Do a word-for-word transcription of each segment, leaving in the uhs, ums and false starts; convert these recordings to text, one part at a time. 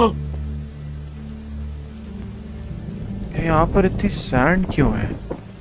यहाँ पर इतनी सैंड क्यों है?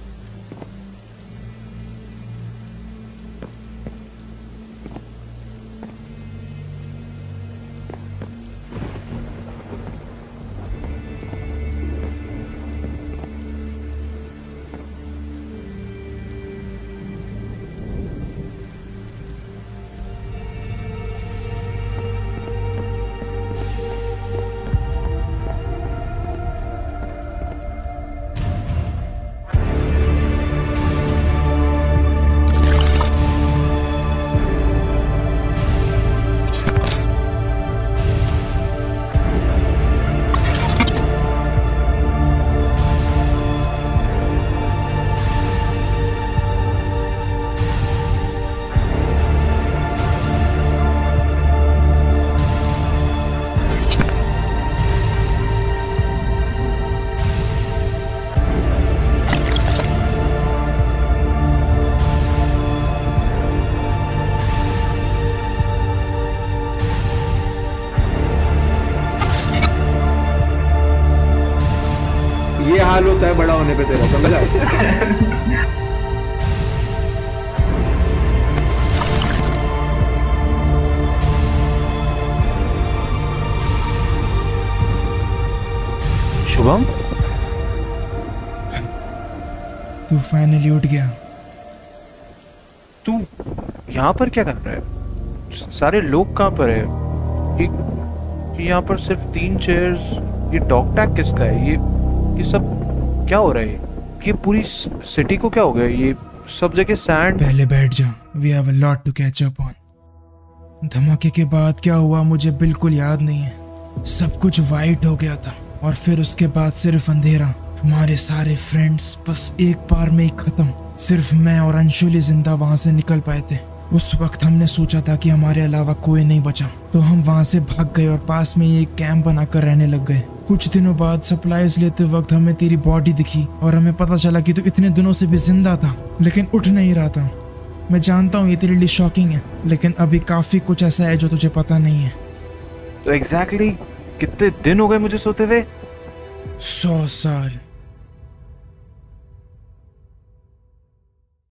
हाल होता है बड़ा होने पे तेरा, समझा? शुभम, तू फाइनली उठ गया। तू यहाँ पर क्या कर रहा है? सारे लोग कहाँ पर है? ये यहाँ पर सिर्फ तीन चेयर्स। ये डॉग टैग किसका है? ये ये सब क्या हो रहा है? ये पूरी सिटी को क्या हो गया? ये सब जगह सैंड। पहले बैठ जा, we have a lot to catch up on. धमाके के बाद क्या हुआ मुझे बिल्कुल याद नहीं है। सब कुछ वाइट हो गया था और फिर उसके बाद सिर्फ अंधेरा। हमारे सारे फ्रेंड्स बस एक बार में ही खत्म। सिर्फ मैं और अंशुली जिंदा वहां से निकल पाए थे। उस वक्त हमने सोचा था कि हमारे अलावा कोई नहीं बचा, तो हम वहां से भाग गए और पास में ही एक कैंप बनाकर रहने लग गए। कुछ दिनों बाद सप्लाईज लेते वक्त हमें तेरी बॉडी दिखी और हमें पता चला कि तू इतने दिनों से भी जिंदा था लेकिन उठ नहीं रहा था। मैं जानता हूँ ये तेरे लिए शॉकिंग है, लेकिन अभी काफी कुछ ऐसा है जो तुझे पता नहीं है। तो एग्जैक्टली कितने दिन हो गए मुझे सोते हुए? सौ साल।